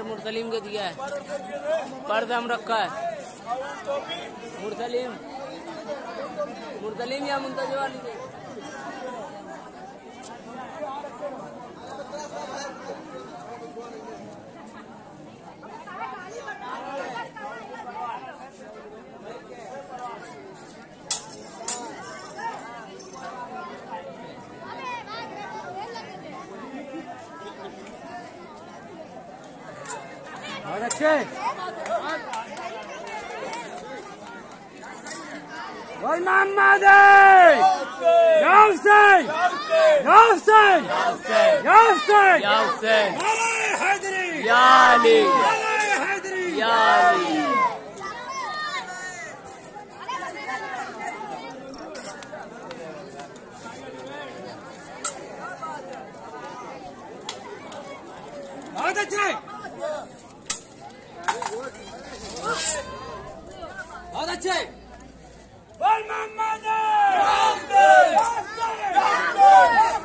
मुरसलीम को दिया है, पर्स हम रखा है। मुरसलीम या मुंतज वाली और अच्छे बोल मोहम्मद बहुत अच्छे बहुत अच्छे बोल मोहम्मद